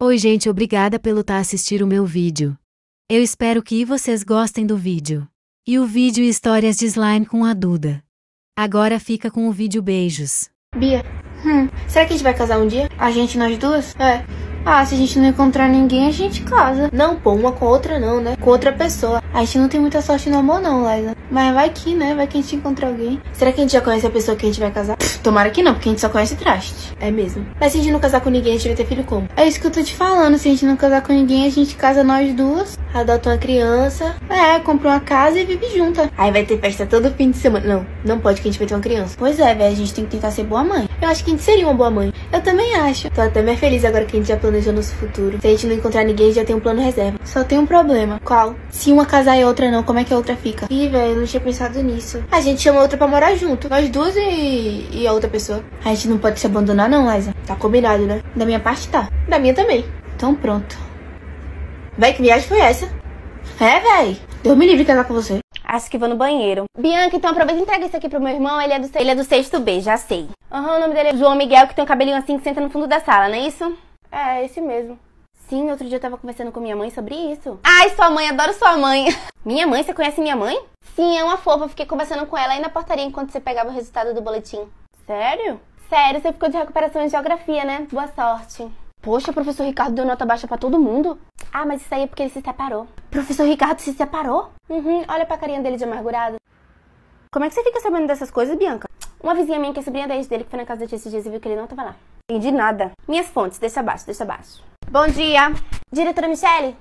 Oi gente, obrigada pelo assistir o meu vídeo. Eu espero que vocês gostem do vídeo. E o vídeo Histórias de Slime com a Duda. Agora fica com o vídeo, beijos. Bia, será que a gente vai casar um dia? A gente, nós duas? É. Ah, se a gente não encontrar ninguém, a gente casa. Não, pô, uma com a outra não, né? Com outra pessoa. A gente não tem muita sorte no amor não, Liza. Mas vai que, né? Vai que a gente encontra alguém. Será que a gente já conhece a pessoa que a gente vai casar? Tomara que não, porque a gente só conhece traste. É mesmo. Mas se a gente não casar com ninguém, a gente vai ter filho como? É isso que eu tô te falando. Se a gente não casar com ninguém, a gente casa nós duas, adota uma criança, compra uma casa e vive junta. Aí vai ter festa todo fim de semana. Não, não pode, que a gente vai ter uma criança. Pois é, velho, a gente tem que tentar ser boa mãe. Eu acho que a gente seria uma boa mãe. Eu também acho. Tô até mais feliz agora que a gente já planejou nosso futuro. Se a gente não encontrar ninguém, já tem um plano reserva. Só tem um problema. Qual? Se uma casar e a outra não, como é que a outra fica? Ih, velho, eu não tinha pensado nisso. A gente chama a outra pra morar junto. Nós duas e a outra pessoa. A gente não pode se abandonar não, Liza. Tá combinado, né? Da minha parte tá. Da minha também. Então pronto. Véi, que viagem foi essa? É, véi. Deus me livre de casar com você. Acho que vou no banheiro. Bianca, então aproveita e entrega isso aqui pro meu irmão. Ele é do sexto B, já sei. O nome dele é João Miguel, que tem um cabelinho assim que senta no fundo da sala, não é isso? É, esse mesmo. Sim, outro dia eu tava conversando com minha mãe sobre isso. Ai, sua mãe, adoro sua mãe. Minha mãe, você conhece minha mãe? Sim, é uma fofa. Eu fiquei conversando com ela aí na portaria enquanto você pegava o resultado do boletim. Sério? Sério, você ficou de recuperação em geografia, né? Boa sorte. Poxa, o professor Ricardo deu nota baixa pra todo mundo. Ah, mas isso aí é porque ele se separou. Professor Ricardo se separou? Olha pra carinha dele de amargurado. Como é que você fica sabendo dessas coisas, Bianca? Uma vizinha minha que é sobrinha da ex dele, que foi na casa da tia esses dias e viu que ele não tava lá. Entendi nada. Minhas fontes, deixa abaixo, deixa abaixo. Bom dia. Diretora Michele?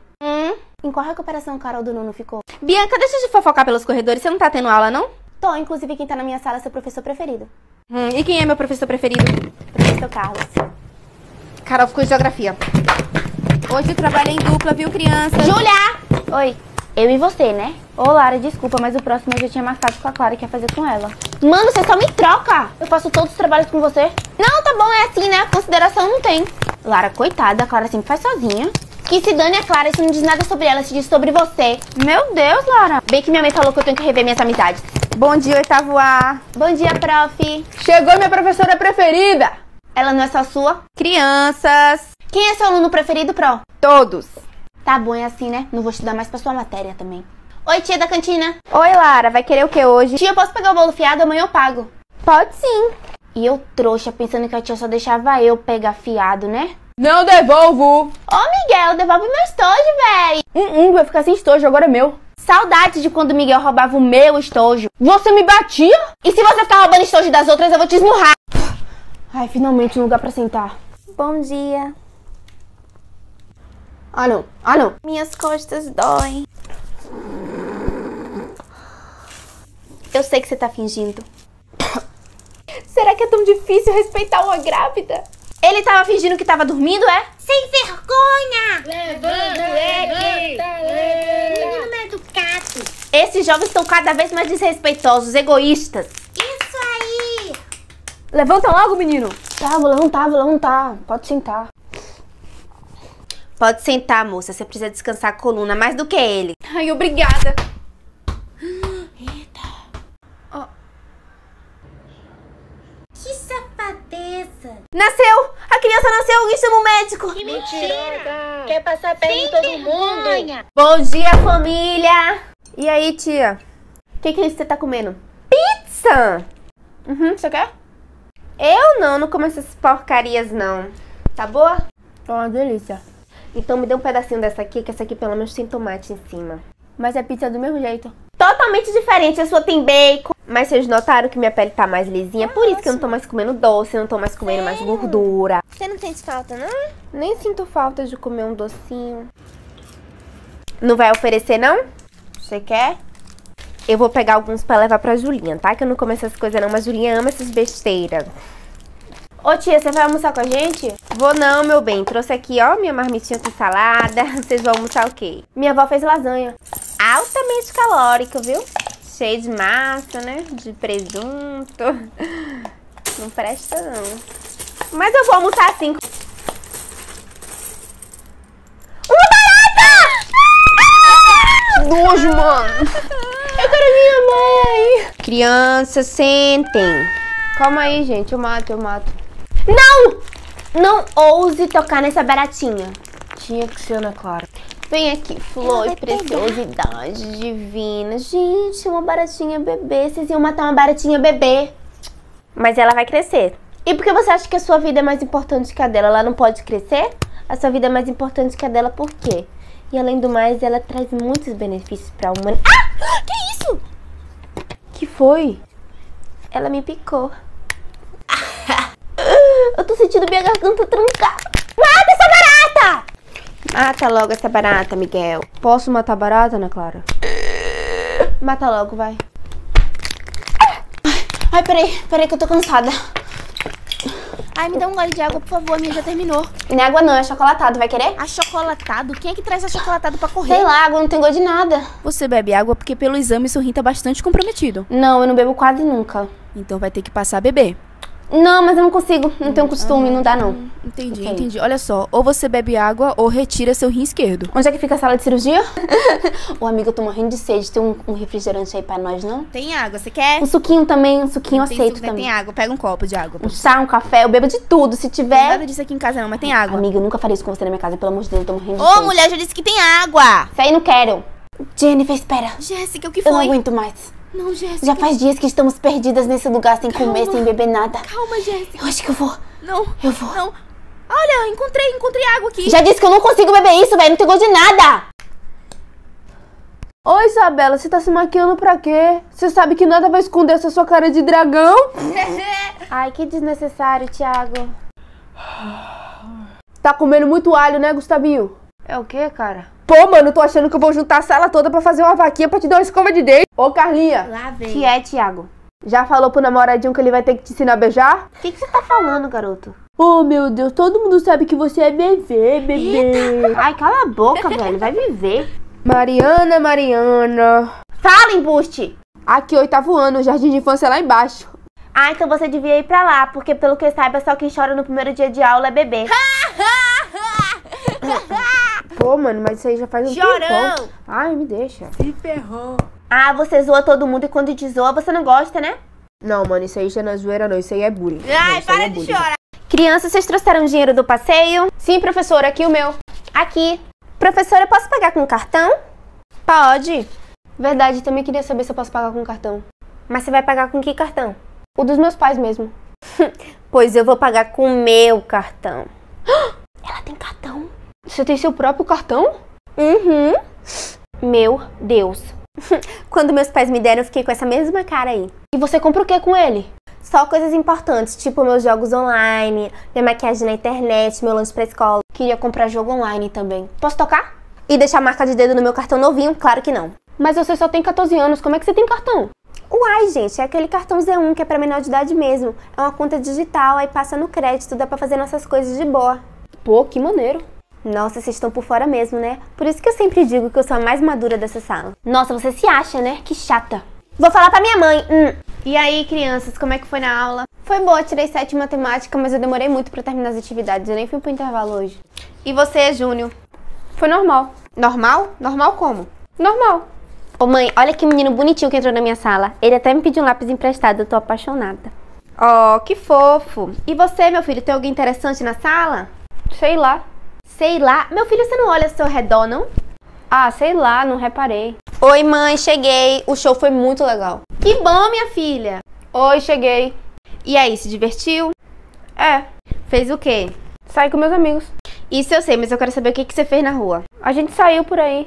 Em qual recuperação o Carol do Nuno ficou? Bianca, deixa de fofocar pelos corredores, você não tá tendo aula, não? Tô, inclusive quem tá na minha sala é seu professor preferido. E quem é meu professor preferido? Professor Carlos. Carol ficou de geografia. Hoje eu trabalhei em dupla, viu, criança? Júlia! Oi. Eu e você, né? Ô, Lara, desculpa, mas o próximo eu já tinha marcado com a Clara que ia fazer com ela. Mano, você só me troca! Eu faço todos os trabalhos com você. Não, tá bom, é assim, né? Consideração não tem. Lara, coitada, a Clara sempre faz sozinha. Que se dane a Clara, isso não diz nada sobre ela, se diz sobre você. Meu Deus, Lara. Bem que minha mãe falou que eu tenho que rever minhas amizades. Bom dia, oitavo A. Bom dia, prof. Chegou minha professora preferida. Ela não é só sua? Crianças. Quem é seu aluno preferido, pro? Todos. Tá bom, é assim, né? Não vou estudar mais pra sua matéria também. Oi, tia da cantina. Oi, Lara. Vai querer o que hoje? Tia, eu posso pegar o bolo fiado? Amanhã eu pago. Pode sim. E eu trouxa, pensando que a tia só deixava eu pegar fiado, né? Não devolvo. Ô, Miguel, devolve meu estojo, véi. Vai ficar sem estojo, agora é meu. Saudade de quando o Miguel roubava o meu estojo. Você me batia? E se você ficar roubando estojo das outras, eu vou te esmurrar. Ai, finalmente um lugar pra sentar. Bom dia. Ah, não. Minhas costas doem. Eu sei que você tá fingindo. Será que é tão difícil respeitar uma grávida? Ele tava fingindo que tava dormindo, é? Sem vergonha! Levanta ele! Menino mal educado! Esses jovens estão cada vez mais desrespeitosos, egoístas. Isso aí! Levanta logo, menino! Tá, vou levantar. Pode sentar. Pode sentar, moça. Você precisa descansar a coluna mais do que ele. Ai, obrigada. Que safadeza! Nasceu! A criança nasceu! Alguém chama o médico! Que mentira! Quer passar perto de todo mundo? Bom dia, família! E aí, tia? O que é isso que você tá comendo? Pizza! Você quer? Eu não como essas porcarias, não. Tá boa? Tá uma delícia. Então me dê um pedacinho dessa aqui, que essa aqui pelo menos tem tomate em cima. Mas é pizza do mesmo jeito. Totalmente diferente, a sua tem bacon. Mas vocês notaram que minha pele tá mais lisinha? Por isso que eu não tô mais comendo doce, não tô mais comendo mais gordura. Você não sente falta, não? Nem sinto falta de comer um docinho. Não vai oferecer, não? Você quer? Eu vou pegar alguns pra levar pra Julinha, tá? Que eu não como essas coisas não, mas Julinha ama essas besteiras. Ô tia, você vai almoçar com a gente? Vou não, meu bem. Trouxe aqui, ó, minha marmitinha com salada. Vocês vão almoçar o quê? Minha avó fez lasanha. Altamente calórico, viu? Cheio de massa, né? De presunto. Não presta, não. Mas eu vou almoçar assim. Uma barata! Nojo, mano. Eu quero minha mãe. Crianças, sentem. Calma aí, gente. Eu mato. Não! Não ouse tocar nessa baratinha. Tinha que ser, Ana Clara. Vem aqui, flor e preciosidade divina. Gente, uma baratinha bebê. Vocês iam matar uma baratinha bebê. Mas ela vai crescer. E por que você acha que a sua vida é mais importante que a dela? Ela não pode crescer? A sua vida é mais importante que a dela por quê? E além do mais, ela traz muitos benefícios pra humanidade. Ah! Que isso? Que foi? Ela me picou. Eu tô sentindo minha garganta trancar. Mata essa barata! Mata logo essa barata, Miguel. Posso matar barata, Ana Clara? Mata logo, vai. Ai, peraí que eu tô cansada. Ai, me dá um gole de água, por favor, a minha já terminou. Não é água não, é chocolatado, vai querer? Achocolatado? Quem é que traz achocolatado pra correr? Sei lá, água não tem gosto de nada. Você bebe água porque pelo exame seu rim tá bastante comprometido. Não, eu não bebo quase nunca. Então vai ter que passar a beber. Não, mas eu não consigo, não tenho costume, não dá não. Entendi. Olha só, ou você bebe água ou retira seu rim esquerdo. Onde é que fica a sala de cirurgia? Ô amiga, eu tô morrendo de sede, tem um refrigerante aí pra nós, não? Tem água, você quer? Um suquinho também, um suquinho eu aceito Tem também. água, pega um copo de água. Um chá, um café, eu bebo de tudo, se Não tem tiver... nada disso aqui em casa não, mas tem água. Amiga, eu nunca faria isso com você na minha casa, pelo amor de Deus, eu tô morrendo de Ô, sede. mulher, já disse que tem água! Isso aí não quero. Jennifer, espera. Jéssica, o que Eu não foi? aguento mais. Não, Jéssica. Já faz dias que estamos perdidas nesse lugar sem comer, sem beber nada. Calma, Jéssica. Eu acho que eu vou. Não. Eu vou. Não. Olha, encontrei água aqui. Já disse que eu não consigo beber isso, velho. Não tem gosto de nada. Ô, Isabela, você tá se maquiando pra quê? Você sabe que nada vai esconder essa sua cara de dragão? Ai, que desnecessário, Thiago. Tá comendo muito alho, né, Gustavinho? É o quê, cara? Pô, mano, eu tô achando que eu vou juntar a sala toda pra fazer uma vaquinha pra te dar uma escova de dente. Ô, Carlinha, Lá vem. Que é, Thiago? já falou pro namoradinho que ele vai ter que te ensinar a beijar? O que você tá falando, garoto? Oh, meu Deus, todo mundo sabe que você é bebê. Ai, cala a boca, velho. Vai viver. Mariana. Fala, embuste. Aqui, 8º ano, jardim de infância lá embaixo. Ah, então você devia ir pra lá, porque pelo que eu saiba, só quem chora no primeiro dia de aula é bebê. Pô, mano, mas isso aí já faz um Chorão. tempão. Ai, me deixa. Ah, você zoa todo mundo e quando te zoa, você não gosta, né? Não, mano, isso aí já não é zoeira não, isso aí é bullying. Ai, Não, isso aí para é de bullying. chorar. Crianças, vocês trouxeram dinheiro do passeio? Sim, professora, aqui o meu. Aqui. Professora, eu posso pagar com cartão? Pode. Verdade, também queria saber se eu posso pagar com cartão. Mas você vai pagar com que cartão? O dos meus pais mesmo. Pois eu vou pagar com o meu cartão. Ela tem cartão? Você tem seu próprio cartão? Uhum. Meu Deus. Quando meus pais me deram, eu fiquei com essa mesma cara aí. E você compra o que com ele? Só coisas importantes, tipo meus jogos online, minha maquiagem na internet, meu lanche pra escola. Queria comprar jogo online também. Posso tocar? E deixar marca de dedo no meu cartão novinho? Claro que não. Mas você só tem 14 anos, como é que você tem cartão? Uai, gente, é aquele cartão Z1 que é pra menor de idade mesmo. É uma conta digital, aí passa no crédito, dá pra fazer nossas coisas de boa. Pô, que maneiro. Nossa, vocês estão por fora mesmo, né? Por isso que eu sempre digo que eu sou a mais madura dessa sala. Nossa, você se acha, né? Que chata. Vou falar pra minha mãe. E aí, crianças, como é que foi na aula? Foi boa, tirei 7 em matemática, mas eu demorei muito pra terminar as atividades. Eu nem fui pro intervalo hoje. E você, Júnior? Foi normal. Normal? Normal como? Normal. Ô mãe, olha que menino bonitinho que entrou na minha sala. Ele até me pediu um lápis emprestado, eu tô apaixonada. Oh, que fofo. E você, meu filho, tem alguém interessante na sala? Sei lá. Sei lá. Meu filho, você não olha ao seu redor, não? Ah, sei lá, não reparei. Oi, mãe, cheguei. O show foi muito legal. Que bom, minha filha. Oi, cheguei. E aí, se divertiu? É, Fez o quê? saí com meus amigos. Isso eu sei, mas eu quero saber o que você fez na rua. A gente saiu por aí.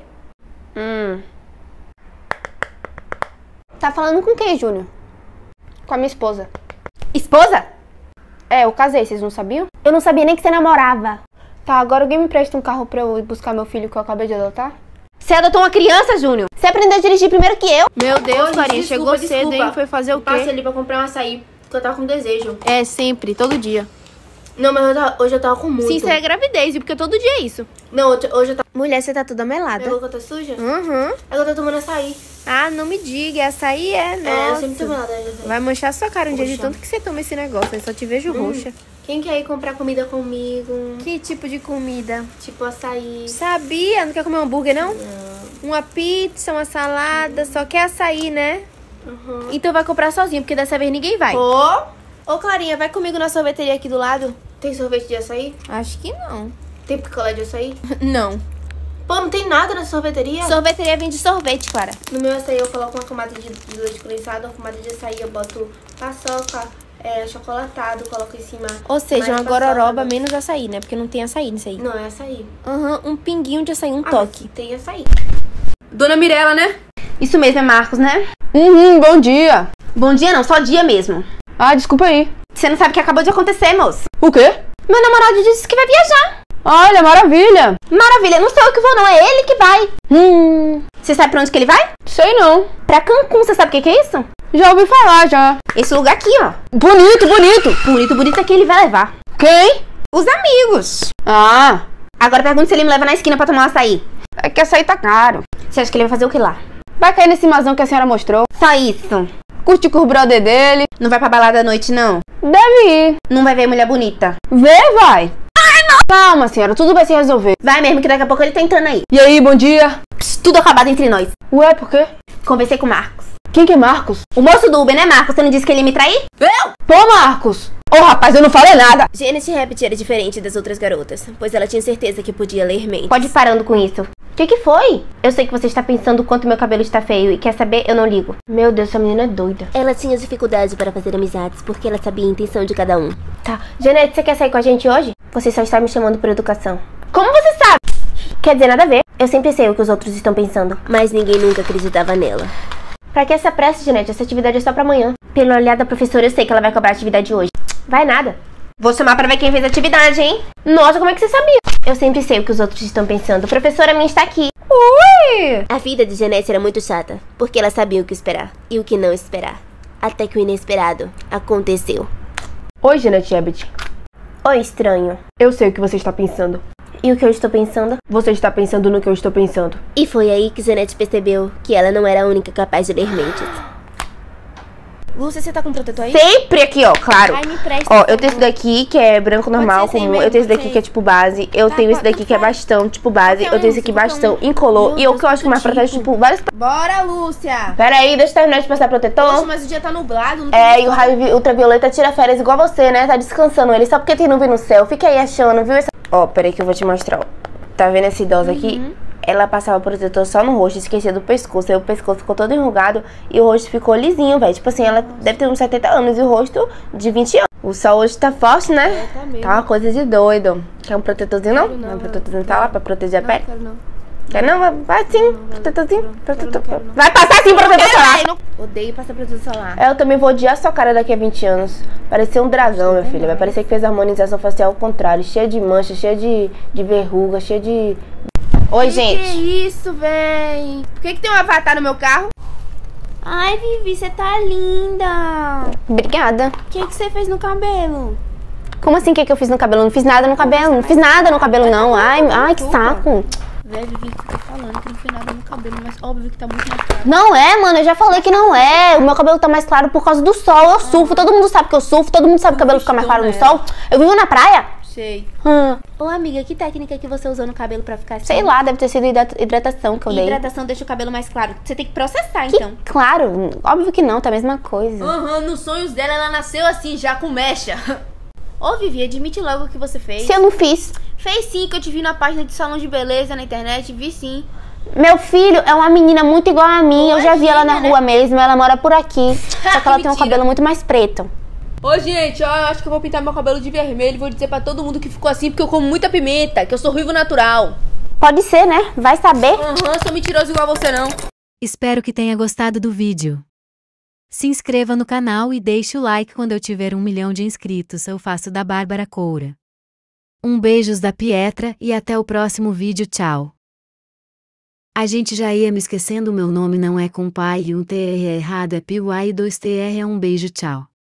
Tá falando com quem, Júnior? Com a minha esposa. Esposa? É, eu casei, vocês não sabiam? Eu não sabia nem que você namorava. Tá, agora alguém me presta um carro pra eu ir buscar meu filho que eu acabei de adotar? Você adotou uma criança, Júnior? Você aprendeu a dirigir primeiro que eu? Meu Deus, Clarinha, desculpa, chegou cedo, hein? Foi fazer o quê? Passe ali pra comprar um açaí, porque eu tava com desejo. É, sempre, todo dia. Não, mas hoje eu tava com muito. Sim, isso é gravidez, porque todo dia é isso. Não, hoje eu tava... Mulher, você tá toda melada. Minha boca tá suja? Uhum. É que eu tô tomando açaí. Ah, não me diga, açaí é, nossa. É, eu sempre tomo nada. Vai manchar sua cara um dia de Poxa. tanto que você toma esse negócio, eu só te vejo roxa. Quem quer ir comprar comida comigo? Que tipo de comida? Tipo açaí. Sabia? Não quer comer um hambúrguer, não? Uma pizza, uma salada, só quer açaí, né? Então vai comprar sozinho, porque dessa vez ninguém vai. Ô, Clarinha, vai comigo na sorveteria aqui do lado. Tem sorvete de açaí? Acho que não. Tem picolé de açaí? Não. Pô, não tem nada na sorveteria? Sorveteria vende sorvete, Clara. No meu açaí eu coloco uma camada de leite condensado, uma camada de açaí, eu boto paçoca, achocolatado, coloco em cima. Ou seja, mais uma gororoba paçoca. menos açaí, né? Porque não tem açaí nisso aí. Não, é açaí. Um pinguinho de açaí, um Ah, toque. mas tem açaí. Dona Mirella, né? Isso mesmo, é Marcos, né? Bom dia. Bom dia não, só dia mesmo. Ah, desculpa aí. Você não sabe o que acabou de acontecer, moço. O quê? Meu namorado disse que vai viajar. Olha, maravilha. Maravilha, não sou eu que vou não, é ele que vai. Você sabe pra onde que ele vai? Sei não. Pra Cancún, você sabe o que é isso? Já ouvi falar, já. Esse lugar aqui, ó. Bonito, bonito. Bonito, bonito é que ele vai levar. Quem? Os amigos. Ah, Agora pergunta se ele me leva na esquina pra tomar um açaí. é que açaí tá caro. Você acha que ele vai fazer o que lá? Vai cair nesse mazão que a senhora mostrou. Só isso. Curte com o brother dele. Não vai pra balada à noite, não? Deve ir. Não vai ver mulher bonita? Vê, vai. Ai, não. Calma, senhora, tudo vai se resolver. Vai mesmo, que daqui a pouco ele tá entrando aí. E aí, bom dia. Pss, tudo acabado entre nós. Ué, por quê? Conversei com o Marcos. Quem que é Marcos? O moço do Uber, né, Marcos? Você não disse que ele ia me trair? Pô, Marcos. Ô, rapaz, eu não falei nada. Janet Rabbit era diferente das outras garotas, pois ela tinha certeza que podia ler mentes. Pode ir parando com isso. O que foi? Eu sei que você está pensando o quanto meu cabelo está feio e quer saber, eu não ligo. Meu Deus, essa menina é doida. Ela tinha dificuldade para fazer amizades porque ela sabia a intenção de cada um. Tá. Janete, você quer sair com a gente hoje? Você só está me chamando por educação. Como você sabe? Quer dizer, nada a ver. Eu sempre sei o que os outros estão pensando. Mas ninguém nunca acreditava nela. Pra que essa pressa, Janete? Essa atividade é só pra amanhã. Pelo olhar da professora, eu sei que ela vai cobrar a atividade hoje. Vai nada. Vou chamar pra ver quem fez a atividade, hein? Nossa, como é que você sabia? Eu sempre sei o que os outros estão pensando. A professora minha está aqui. Ui! A vida de Janet era muito chata, porque ela sabia o que esperar e o que não esperar. Até que o inesperado aconteceu. Oi, Janet Rabbit. Oi, estranho. Eu sei o que você está pensando. E o que eu estou pensando? Você está pensando no que eu estou pensando. E foi aí que Janet percebeu que ela não era a única capaz de ler mentes. Lúcia, você tá com protetor aí? Sempre aqui, ó, claro. Ai, me presta. Ó, eu tenho esse daqui que é branco normal, ser sem comum. mesmo, Eu tenho esse daqui sei. que é tipo base. Eu tenho esse daqui que é bastão, tipo base. Eu tenho esse aqui bastão, incolor. Meu E o Deus, que eu acho que mais quanto protege, tipo. tipo, vários... Bora, Lúcia! Pera aí, deixa eu terminar de passar Poxa, protetor. mas o dia tá nublado, não tem É, e o sol. raio ultravioleta tira férias igual você, né? Tá descansando ele só porque tem nuvem no céu. Fica aí achando, viu? Ó, pera aí que eu vou te mostrar, ó. Tá vendo essa idosa aqui? Ela passava protetor só no rosto, esquecia do pescoço. Aí o pescoço ficou todo enrugado e o rosto ficou lisinho, velho. Tipo assim, ela deve ter uns 70 anos e o rosto de 20 anos. O sol hoje tá forte, né? Tá mesmo. Tá uma coisa de doido. Quer um protetorzinho, não? Não, Um protetorzinho tá lá pra proteger a pele? Quero não. Quer não? Vai sim. Protetorzinho. Protetor. quero não. Vai passar sim, protetor solar. Odeio passar protetor solar. Eu também vou odiar sua cara daqui a 20 anos. Parecer um dragão, minha filha. Vai parecer que fez a harmonização facial ao contrário. Cheia de mancha, cheia de verruga, cheia de... Oi, gente. Que isso, véi? Por que tem um avatar no meu carro? Ai, Vivi, você tá linda. Obrigada. O que você fez no cabelo? Como assim, o que eu fiz no cabelo? Não fiz nada no cabelo. Não fiz nada no cabelo, não. Ai, que saco. Véi, Vivi, que tá falando que não fez nada no cabelo, mas óbvio que tá muito mais claro. Não é, mano. Eu já falei que não é. O meu cabelo tá mais claro por causa do sol. Eu surfo. Todo mundo sabe que eu surfo. Todo mundo sabe que o cabelo fica mais claro no sol. Eu vivo na praia. Sei. Ô amiga, que técnica que você usou no cabelo pra ficar assim? Sei lá, deve ter sido hidratação que eu dei. Hidratação deixa o cabelo mais claro. Você tem que processar, Que então. claro. Óbvio que não. Tá a mesma coisa. Nos sonhos dela, ela nasceu assim, já com mecha. Ô, Vivi, admite logo o que você fez. Se eu não fiz. Fez sim, que eu te vi na página de salão de beleza na internet, vi sim. Meu filho é uma menina muito igual a mim. Eu já vi ela na Imagina, rua mesmo. Ela mora por aqui. Só que ela tem um Mentira. cabelo muito mais preto. Ô, gente, ó, eu acho que eu vou pintar meu cabelo de vermelho e vou dizer pra todo mundo que ficou assim porque eu como muita pimenta, que eu sou ruivo natural. Pode ser, né? Vai saber. Sou mentiroso igual você não. Espero que tenha gostado do vídeo. Se inscreva no canal e deixe o like quando eu tiver 1 milhão de inscritos. Eu faço da Bárbara Coura. Beijos da Pietra e até o próximo vídeo. Tchau. A gente já ia me esquecendo, meu nome não é com pai e um TR é errado, é PY e 2 TR é um beijo, tchau.